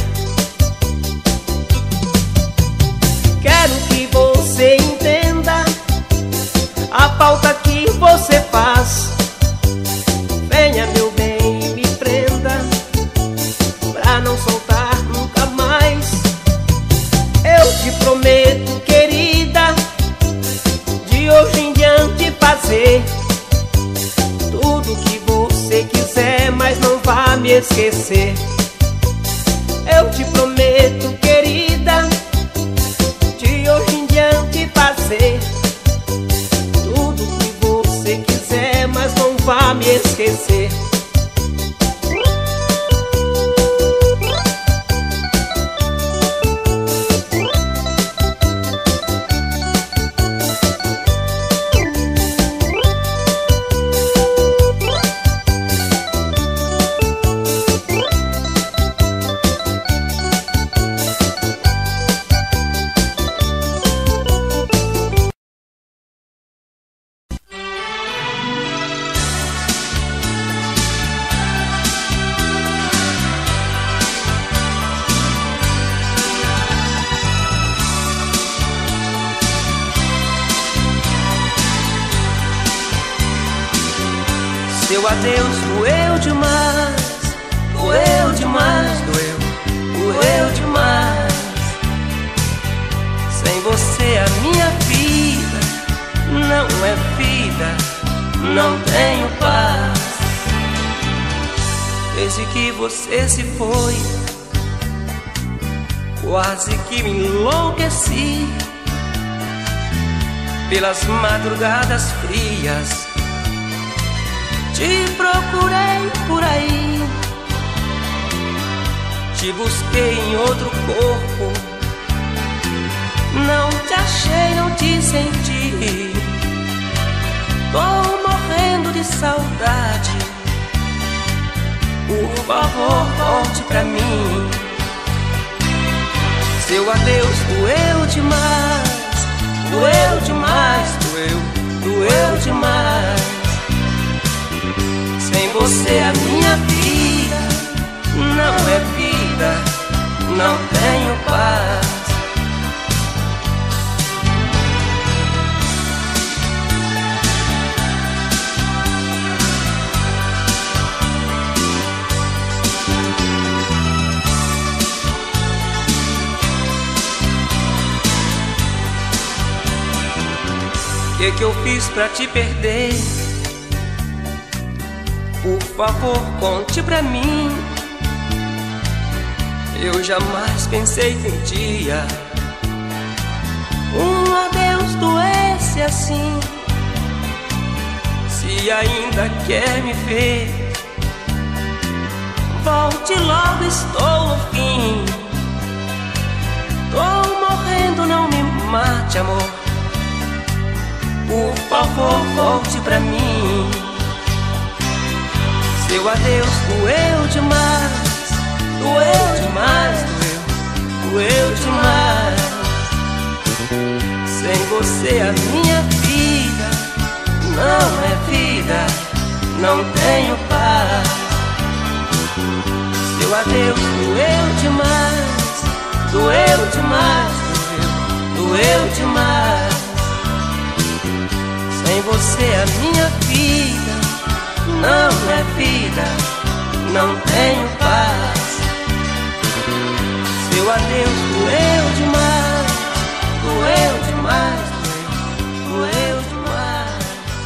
Quero que você entenda a falta que você faz. Venha, meu bem, e me prenda pra não soltar nunca mais. Eu te prometo, querida, de hoje em diante fazer tudo que você quiser, mas não vá me esquecer. Eu te prometo, querida, de hoje em diante fazer tudo que você quiser, mas não vá me esquecer. Seu adeus doeu demais, doeu demais, doeu, doeu demais. Sem você a minha vida não é vida, não tenho paz. Desde que você se foi, quase que me enlouqueci. Pelas madrugadas frias te procurei por aí, te busquei em outro corpo, não te achei, não te senti. Tô morrendo de saudade, por favor volte pra mim. Seu adeus doeu demais, doeu demais, doeu, doeu demais. Sem você a minha vida não é vida, não tenho paz. O que que eu fiz pra te perder? Por favor, conte pra mim. Eu jamais pensei que um dia um adeus doesse assim. Se ainda quer me ver, volte logo, estou no fim. Tô morrendo, não me mate, amor. Por favor, volte pra mim. Seu adeus doeu demais, doeu demais, doeu, doeu demais. Sem você a minha vida não é vida, não tenho paz. Seu adeus doeu demais, doeu demais, doeu, doeu demais. Sem você a minha vida não é vida, não tenho paz. Seu adeus doeu demais, doeu demais, doeu, doeu demais.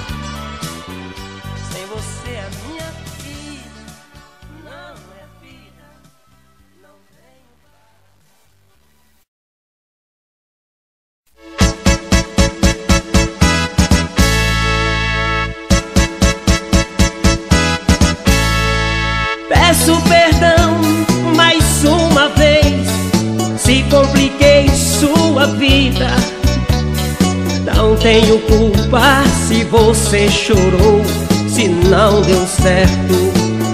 Sem você a minha vida não é vida, não tenho paz. Peço perdão mais uma vez se compliquei sua vida. Não tenho culpa se você chorou, se não deu certo.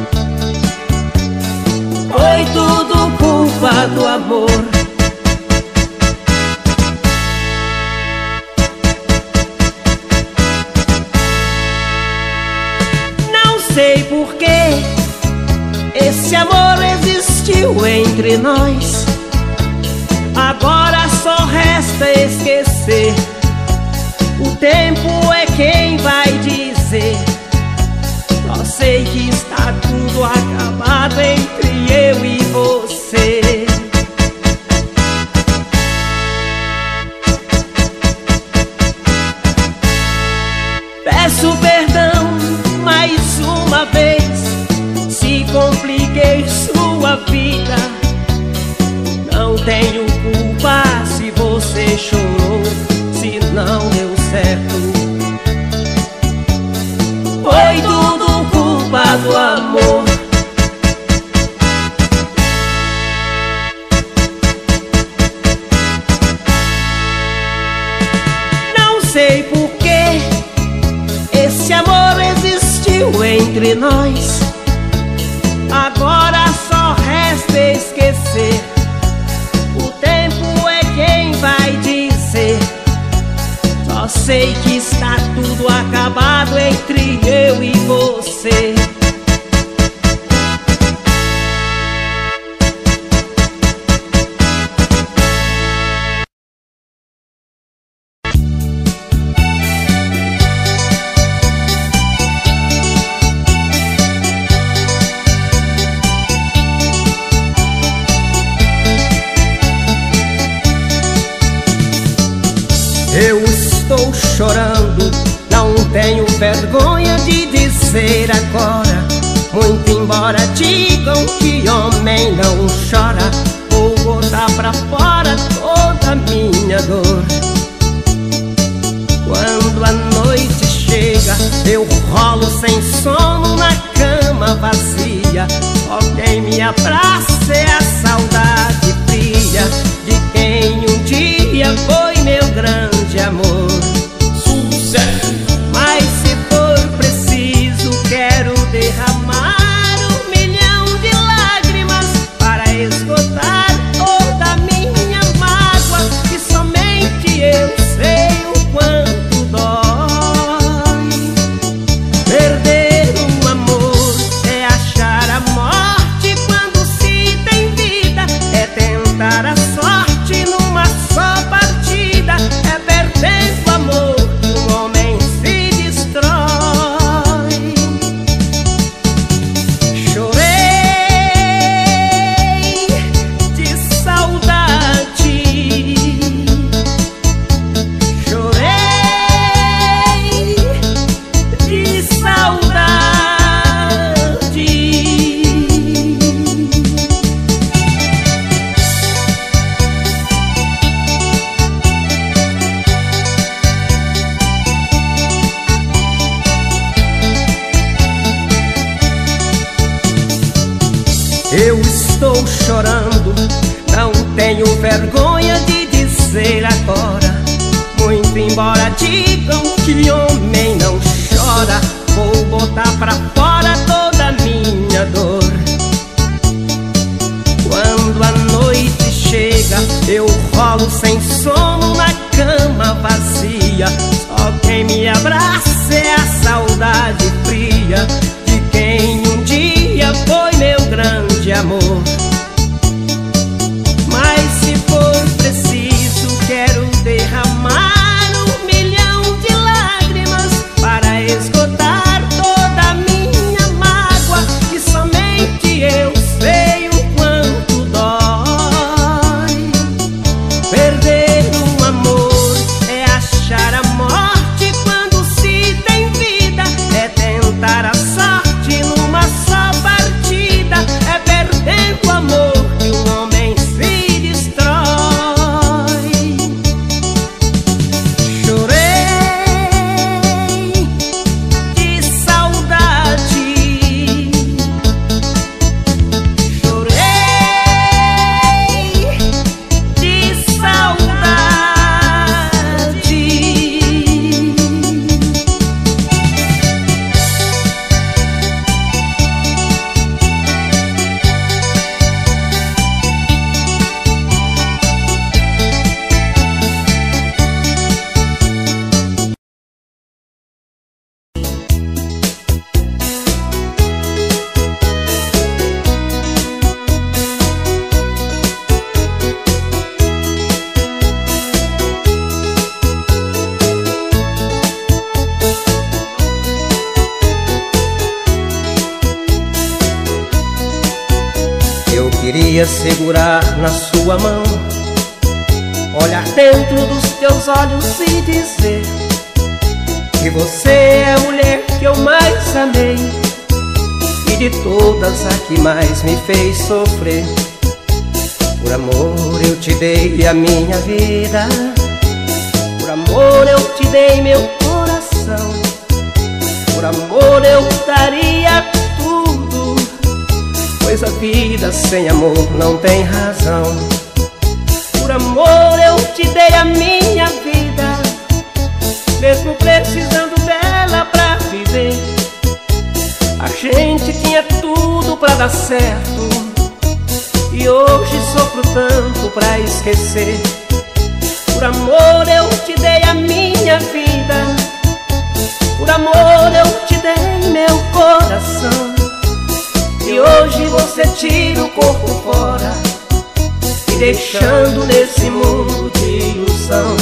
Foi tudo culpa do amor. Não sei por que esse amor existiu entre nós. Agora só resta esquecer. O tempo é quem vai dizer. Só sei que está tudo acabado entre eu e você. Peço perdão mais uma vez se compliquei sua vida. Não tenho culpa se você chorou, se não deu certo. Foi tudo culpa do amor. Não sei por que esse amor existiu entre nós. Agora só resta esquecer. O tempo é quem vai dizer. Só sei que está tudo acabado entre eu e você. Eu estou chorando, não tenho vergonha de dizer agora. Muito embora digam que homem não chora, vou botar pra fora toda a minha dor. Quando a noite chega, eu rolo sem sono na cama vazia. Só quem me abraça é a saudade fria de quem um dia foi meu grande amor. Sucesso! Mas se for preciso, quero derramar um milhão de lágrimas para esgotar toda a minha mágoa, que somente eu sei o quanto dói. Perder um amor é achar a morte quando se tem vida, é tentar a sorte numa só partida, é perdendo o amor que um homem se destrói. Chorei de saudade, chorei de saudade. Eu estou chorando, não tenho vergonha de dizer agora. Muito embora digam que homem não chora, vou botar pra fora toda a minha dor. Quando a noite chega, eu rolo sem sono na cama vazia. Só quem me abraça é a saudade fria de quem um dia foi meu grande amor. Mas se for preciso, quero derramar um milhão de lágrimas para esgotar toda a minha mágoa, que somente eu sei o quanto dói. Perder um amor é achar a morte quando se tem vida, é tentar a sorte numa só partida, é perdendo o amor que um homem se destrói. Chorei de saudade, chorei de saudade. queria segurar na sua mão, olhar dentro dos teus olhos e dizer que você é a mulher que eu mais amei, e de todas a que mais me fez sofrer. Por amor eu te dei a minha vida, por amor eu te dei meu coração, por amor eu daria tudo, pois a vida sem amor não tem razão. Por amor eu te dei a minha vida, mesmo precisando dela pra viver. A gente tinha tudo pra dar certo, e hoje sofro tanto pra esquecer. Por amor eu te dei a minha vida, por amor eu te dei meu coração, e hoje você tira o corpo fora, me deixando nesse mundo de ilusão.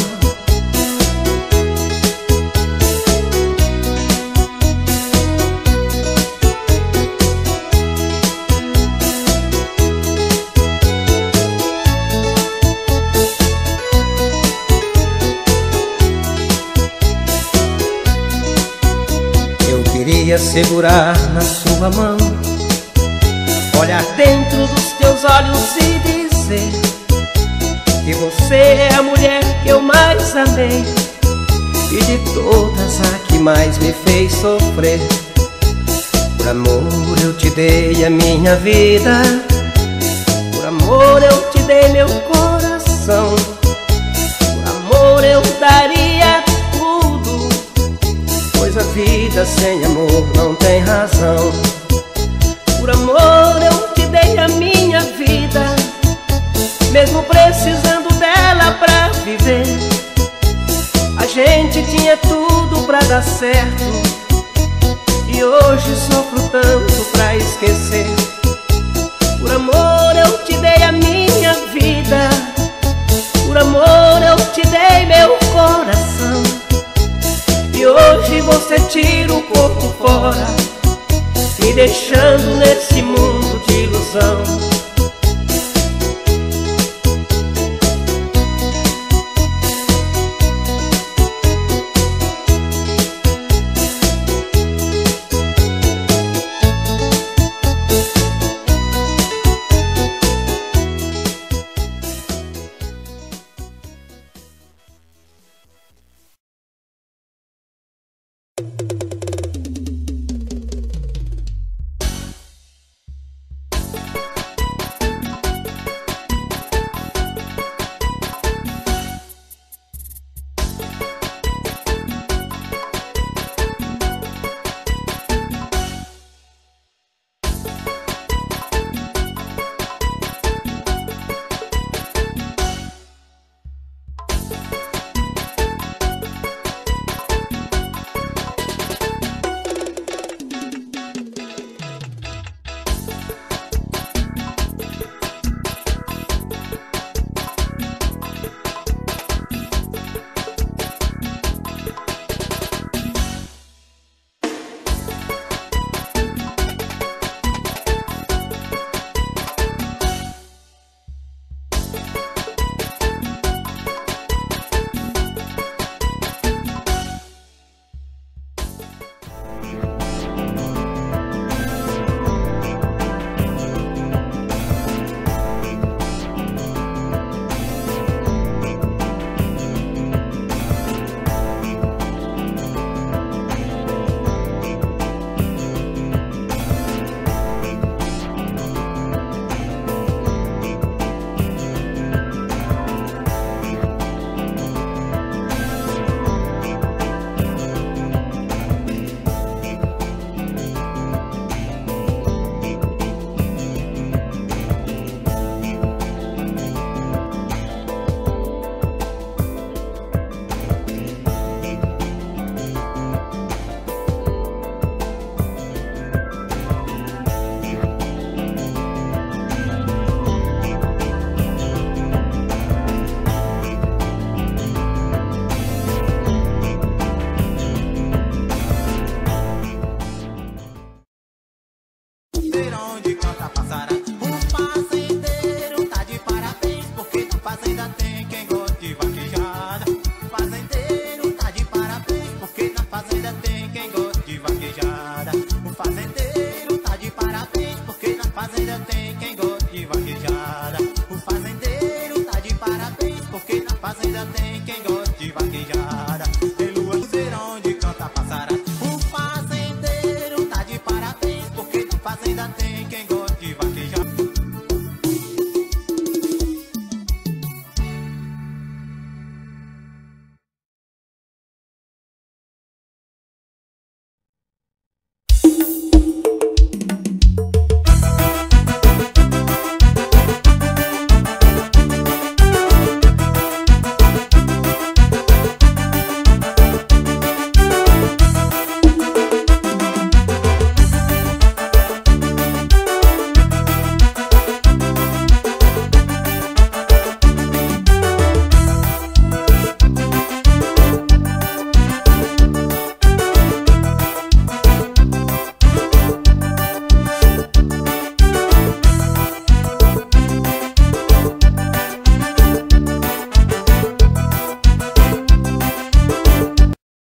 Queria segurar na sua mão, olhar dentro dos teus olhos e dizer que você é a mulher que eu mais amei, e de todas a que mais me fez sofrer. Por amor eu te dei a minha vida, por amor eu te dei meu coração, por amor eu daria tudo, pois a vida sem amor não tem razão. Por amor eu te dei a minha vida, mesmo precisando dela pra viver. A gente tinha tudo pra dar certo, e hoje sofro tanto pra esquecer. Por amor eu te dei a minha vida, por amor eu te dei meu coração, e hoje você tira o corpo fora, me deixando nesse mundo de ilusão. Onde canta passará, um passo inteiro. vida tem quem gosta.